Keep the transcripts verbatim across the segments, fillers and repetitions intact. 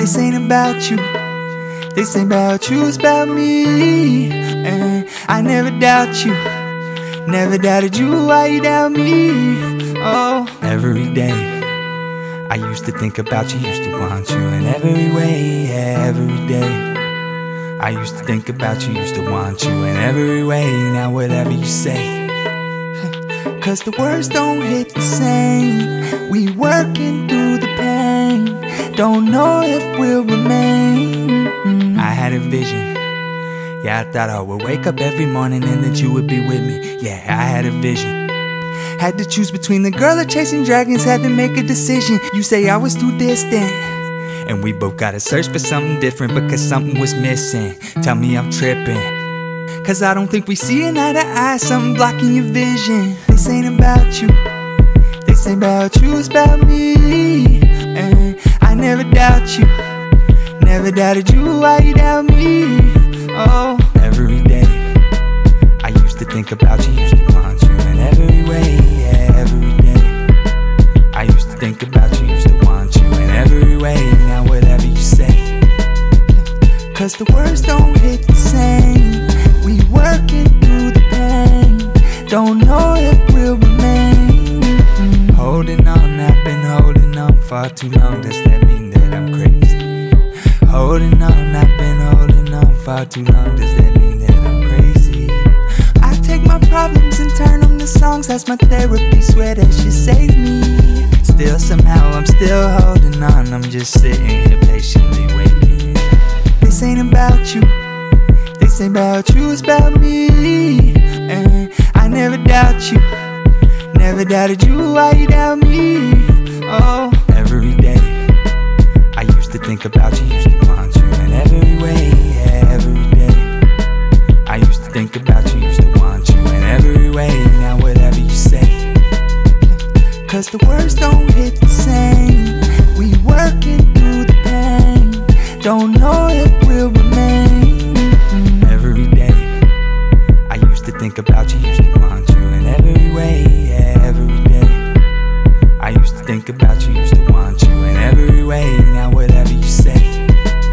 This ain't about you, this ain't about you, it's about me. And I never doubt you, never doubted you, why you doubt me? Oh, every day I used to think about you, used to want you in every way, yeah, every day I used to think about you, used to want you in every way. Now whatever you say, cause the words don't hit the same. We working through the pain, don't know if we'll remain. I had a vision, yeah, I thought I would wake up every morning and that you would be with me. Yeah, I had a vision, had to choose between the girl or chasing dragons, had to make a decision. You say I was too distant, and we both gotta search for something different because something was missing. Tell me I'm tripping, cause I don't think we see an eye to eye, something blocking your vision. This ain't about you, this ain't about you, it's about me. And I never doubt you, never doubted you, why you doubt me? Oh, every day I used to think about you, used to want you in every way, yeah, every day I used to think about you, used to want you in every way. Now whatever you say, cause the words don't hit the same. We working through the pain, don't know if we'll remain. mm-hmm. Holding on, I've been holding on far too long, does that mean that I'm crazy? Holding on, I've been holding on far too long, does that mean that I'm crazy? I take my problems and turn them to songs, that's my therapy, swear that shit saved me. Still somehow I'm still holding on, I'm just sitting here patiently waiting. This ain't about you, this ain't about you, it's about me. And I never doubt you, never doubted you, why you doubt me? Oh, every day I used to think about you, used to want you in every way, yeah, every day I used to think about you, used to want you in every way. Now whatever you say, cause the words don't hit the same. We working through the pain, don't know if we'll remain. mm-hmm. Every day I used to think about you, used to want you in every way, yeah, every day I used to think about you, used to want you in every way. Now whatever you say,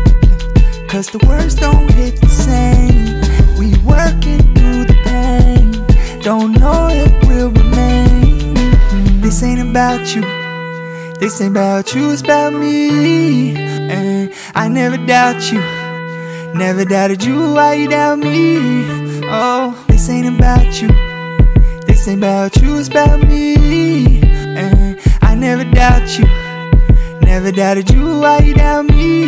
cause the words don't hit the same. We working through the pain, don't know if we'll remain. mm-hmm. This ain't about you, this ain't about you, it's about me. And I never doubt you, never doubted you, why you doubt me? Oh, this ain't about you, this ain't about you, it's about me. And I never doubt you, never doubted you, why you doubt me?